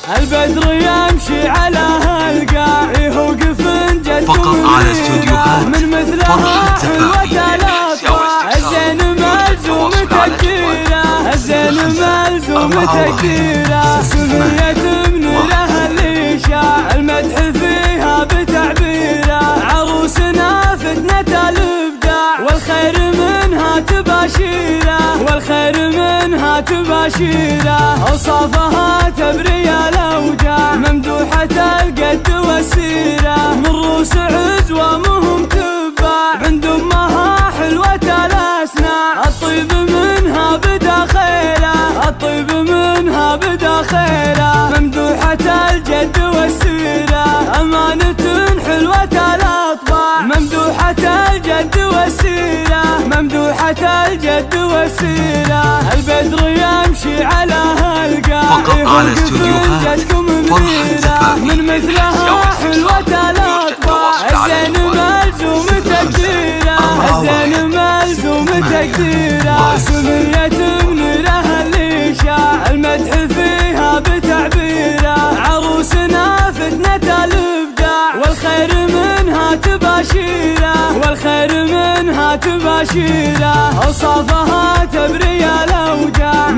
البدر يمشي على هالقاع يوقف جدكم فقط على استوديوهات من مثلها حلوة الأطباع. الزين ملزوم تكبيره، الزين ملزوم تكبيره. سمية بنوره اللي شاع المدح فيها بتعبيره. عروسنا فتنة الإبداع والخير منها تباشيره، والخير منها تباشيره. أوصافها تبري الأوجاع ممدوحة القد والسيرة. من روس عزوة مهم تباع عند أمها حلوة الأسناع. الطيب منها بداخله، الطيب منها بداخله. ممدوحة الجد والسيرة أمانة حلوة الأطباع. ممدوحة الجد والسيرة، ممدوحة الجد والسيرة. البدر يمشي على هالقاع فقط على استوديوهات فرحة من مثلها حلوة الأطباع. الزين ملزوم تقديره، الزين ملزوم تقديره. سمية بنوره اللي شاع المدح فيها بتعبيره. عروسنا فتنة الإبداع والخير منها تباشيره، والخير منها تباشيره. أوصافها تبري الأوجاع